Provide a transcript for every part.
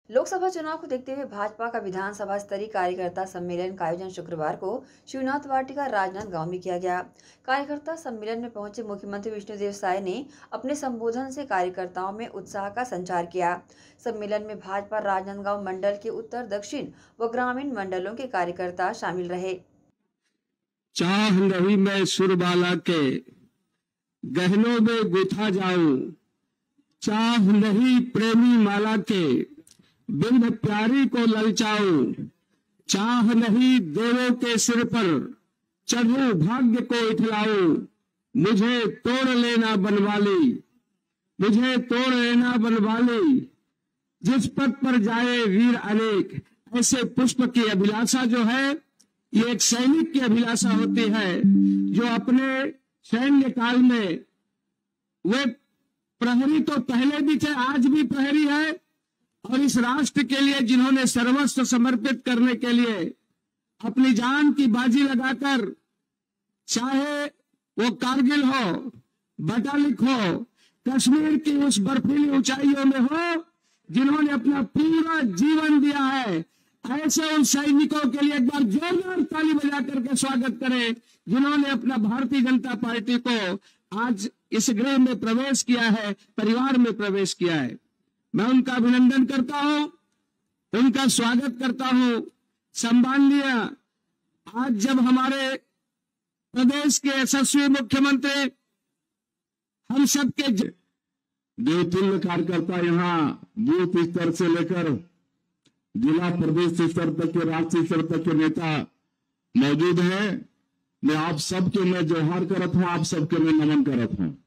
लोकसभा चुनाव को देखते हुए भाजपा का विधानसभा स्तरीय कार्यकर्ता सम्मेलन का आयोजन शुक्रवार को शिवनाथ वाटिका राजनांद गांव में किया गया। कार्यकर्ता सम्मेलन में पहुंचे मुख्यमंत्री विष्णुदेव साय ने अपने संबोधन से कार्यकर्ताओं में उत्साह का संचार किया। सम्मेलन में भाजपा राजनांदगांव मंडल के उत्तर, दक्षिण व ग्रामीण मंडलों के कार्यकर्ता शामिल रहे। चाह नहीं मैं सुरबाला के गहनों में गुथा जाऊं, चाह नहीं प्रेमी माला के बिन प्यारी को ललचाऊं, चाह नहीं देवों के सिर पर चढ़ूं भाग्य को इठलाऊं, मुझे तोड़ लेना बनवाली, मुझे तोड़ लेना बनवाली, जिस पद पर जाए वीर अनेक। ऐसे पुष्प की अभिलाषा जो है, ये एक सैनिक की अभिलाषा होती है जो अपने सैन्य काल में वे प्रहरी तो पहले भी थे, आज भी प्रहरी है, और इस राष्ट्र के लिए जिन्होंने सर्वस्व समर्पित करने के लिए अपनी जान की बाजी लगाकर, चाहे वो कारगिल हो, बटालिक हो, कश्मीर की उस बर्फीली ऊंचाइयों में हो, जिन्होंने अपना पूरा जीवन दिया है, ऐसे उन सैनिकों के लिए एक बार जोरदार ताली बजा करके स्वागत करें, जिन्होंने अपना भारतीय जनता पार्टी को आज इस गृह में प्रवेश किया है, परिवार में प्रवेश किया है। मैं उनका अभिनंदन करता हूं, उनका स्वागत करता हूं। सम्माननीय, आज जब हमारे प्रदेश के यशस्वी मुख्यमंत्री हम सबके देवतुल्य कार्यकर्ता यहाँ बूथ स्तर से लेकर जिला प्रदेश स्तर तक के राष्ट्रीय स्तर तक के नेता मौजूद हैं। मैं आप सबके मैं जोहार करत हूं, आप सबके मैं नमन करत हूं।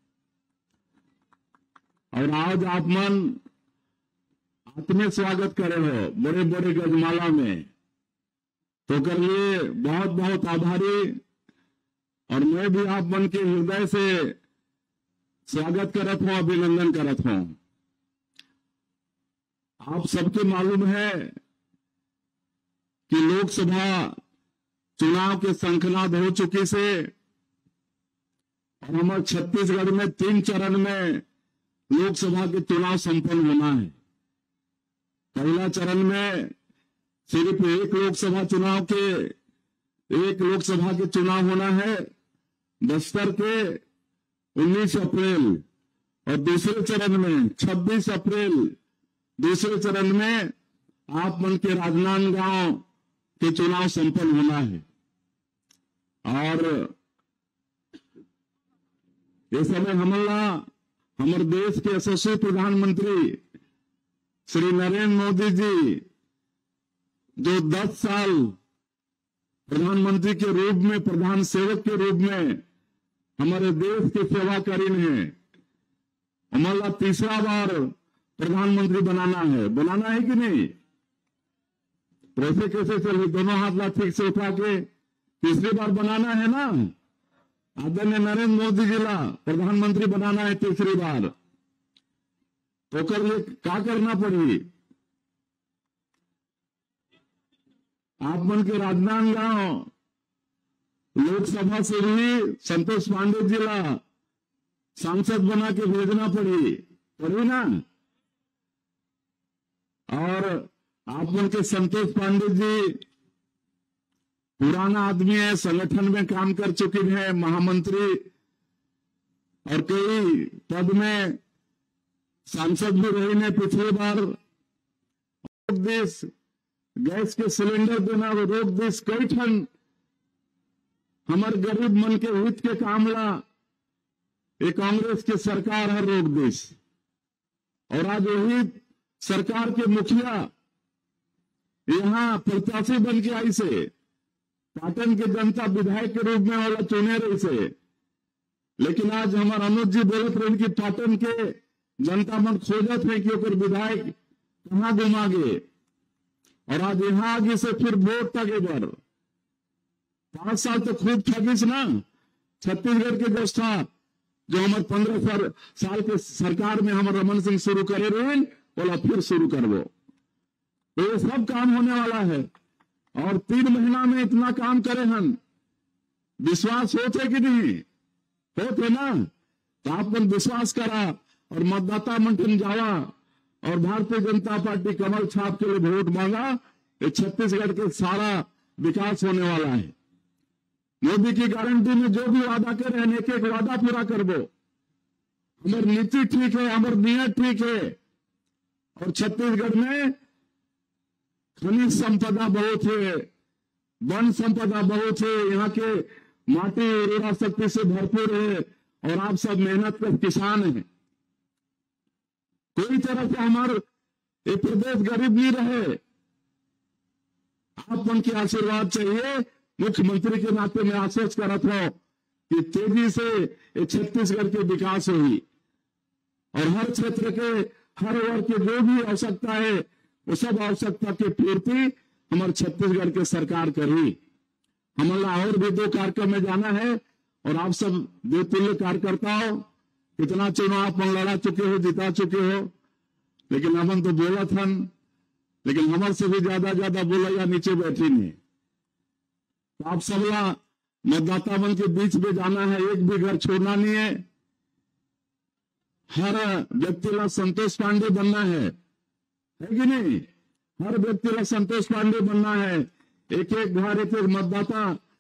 और आज आप मन आत्मीय स्वागत करे हो बड़े बड़े गजमाला में, तो कर लिए बहुत बहुत आभारी। और मैं भी आप मन के हृदय से स्वागत करत हूं, अभिनंदन करत हूं। आप सबके मालूम है कि लोकसभा चुनाव के शंखनाद हो चुकी से, और हमारे छत्तीसगढ़ में 3 चरण में लोकसभा के चुनाव संपन्न होना है। पहला चरण में सिर्फ एक लोकसभा के चुनाव होना है, बस्तर के 19 अप्रैल, और दूसरे चरण में 26 अप्रैल दूसरे चरण में आप मन के राजनांदगांव के चुनाव संपन्न होना है। और इस समय हमारे देश के यशस्वी प्रधानमंत्री श्री नरेंद्र मोदी जी, जो 10 साल प्रधानमंत्री के रूप में, प्रधान सेवक के रूप में हमारे देश की सेवा करी है, हमारा तीसरा बार प्रधानमंत्री बनाना है कि नहीं? कैसे चलिए, दोनों हाथ ला ठीक से उठा के तीसरी बार बनाना है ना। आदरणीय नरेंद्र मोदी जी ला प्रधानमंत्री बनाना है तीसरी बार, तो कर लिए क्या करना पड़ी? आप मन के राजनांदगांव लोकसभा से भी संतोष पांडे जी ला सांसद बना के भेजना पड़ी ना। और आप मन के संतोष पांडे जी पुराना आदमी है, संगठन में काम कर चुके हैं, महामंत्री और कई पद में सांसद भी रहे ने। पिछले बार रोक देश गैस के सिलेंडर देना, रोक देश कई ठन हमारे गरीब मन के हित के काम ला ये कांग्रेस की सरकार है रोक देश। और आज वही सरकार के मुखिया यहाँ प्रत्याशी बन के आई से, पाटन के जनता विधायक के रूप में वाला चुने रही से। लेकिन आज हमारे अनुज जी बोलत रहे कि पाटन के जनता मन खोजत है कि ओकर विधायक कहाँ घुमा गए, और आज यहाँ आगे से फिर वोट तक बार 5 साल तो खूब ठगिस ना। छत्तीसगढ़ के व्यवस्था जो हमारे 15 साल के सरकार में हमारे रमन सिंह शुरू करे रहे, बोला फिर शुरू करवो, तो ये सब काम होने वाला है। और 3 महीना में इतना काम करे हम, विश्वास होते कि नहीं होते ना? तो आप मन विश्वास करा और मतदाता मंडल जावा और भारतीय जनता पार्टी कमल छाप के लिए वोट मांगा, ये छत्तीसगढ़ के सारा विकास होने वाला है। मोदी की गारंटी में जो भी वादा कर रहे हैं, एक एक वादा पूरा करबो। हमारी नीति ठीक है, हमारी नियत ठीक है। और छत्तीसगढ़ में खनिज संपदा बहुत है, वन संपदा बहुत है, यहाँ के माटी उर्वरा शक्ति से भरपूर है और आप सब मेहनत कर किसान हैं। कोई तरह से हमारे ये प्रदेश गरीब नहीं रहे। आप उनके आशीर्वाद चाहिए। मुख्यमंत्री के नाते मैं आश्वस्त करत हूं कि तेजी से ये छत्तीसगढ़ के विकास होगी और हर क्षेत्र के हर वर्ग की जो भी आवश्यकता है वो सब आवश्यकता की पूर्ति हमारे छत्तीसगढ़ के सरकार करी। हमारा और भी 2 कार्यक्रम में जाना है और आप सब देवतुल्य कार्यकर्ता हो, कितना चुनाव आप लड़ा चुके हो, जिता चुके हो, लेकिन हमन तो बोला था, लेकिन हमारे से भी ज्यादा बोला या नीचे बैठी नहीं। तो आप सबला मतदाता मन के बीच में जाना है, एक भी घर छोड़ना नहीं है। हर व्यक्ति ला संतोष पांडे बनना है कि नहीं? हर व्यक्ति ला संतोष पांडे बनना है। एक एक घर, एक एक मतदाता